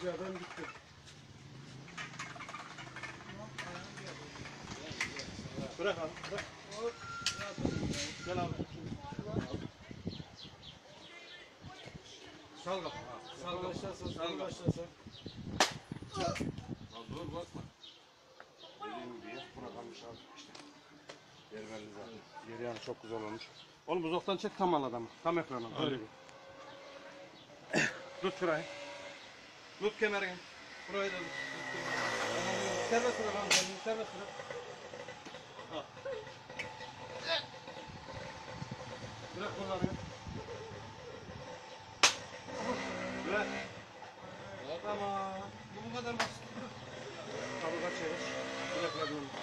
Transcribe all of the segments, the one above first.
Rüzgardan gitti. Bırak abi, bırak. Gel abi. Sal kapağı. Sal başlasın, sal başlasın. Dur basma. Dediğim gibi bırakılmış abi işte. Yer belli zaten. Yeri yani çok güzel olmuş. Oğlum uzaktan çek tam al adamı. Tam ekranı. Öyle. Tut şurayı. Tut kemerini. Burayı da serbest bırak lan, serbest bırak. Al. Bırak bunları. Bırak. Tamam. Bu kadar basit. Kaburga çevir. Bırak onu.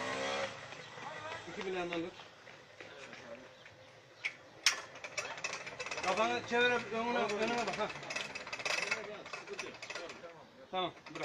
2 milyondan tut. Kafanı çevir önüne bak ha. Tamam bırak.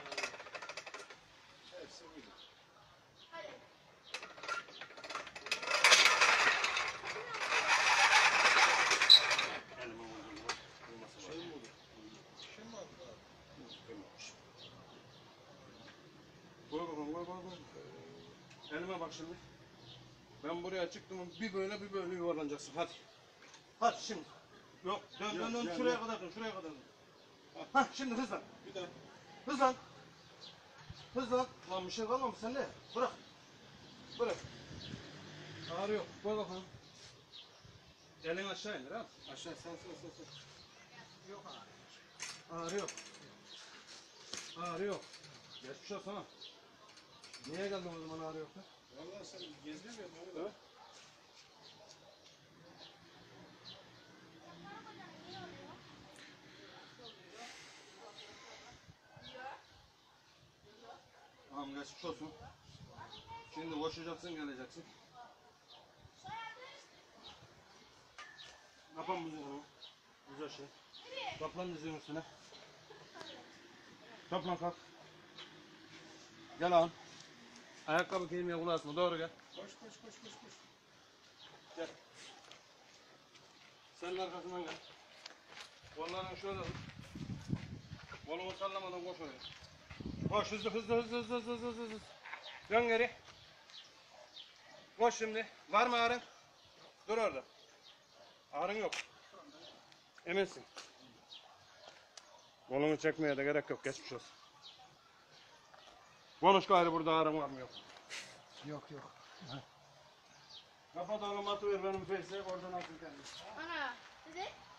Koy bakalım, koy. Elime bak şimdi. Ben buraya çıktım, bir böyle yuvarlanacaksın. Hadi. Hadi şimdi. Yok, dön, şuraya kadar dön, şuraya kadar dön. Hah, şimdi hızlan. Bir daha. Hızlan. Hızlan. Lan bir şey kalmamış sende. Bırak. Bırak. Ağrı yok. Koy bakalım. Elini aşağı indir ha. Aşağı sal. Yok ağrı yok. Ağrı yok. Geçmiş olsun ha. Niye geldin o zaman ağrı yoktu? Vallahi sen gezmiyor musun orada? Evet. Tamam geçmiş olsun. Şimdi koşacaksın geleceksin. Kapan buzunu. Güzel şey. Toplan dizinin üstüne. Toplan kalk. Gel ağam. Ayakkabı giymeye kulağısına doğru gel. Koş. Gel. Senin arkasından gel. Kollarını şöyle tut. Kolunu sallamadan koş oraya. Koş hızlı. Dön geri. Koş şimdi. Var mı ağrın? Dur orada. Ağrın yok. Eminsin. Kolunu çekmeye de gerek yok. Geçmiş olsun. Konuş gayrı burada ağrın var mı yok. Yok. Kapat oğlum atıver benim face'e oradan atın kendini. Ana, dedi.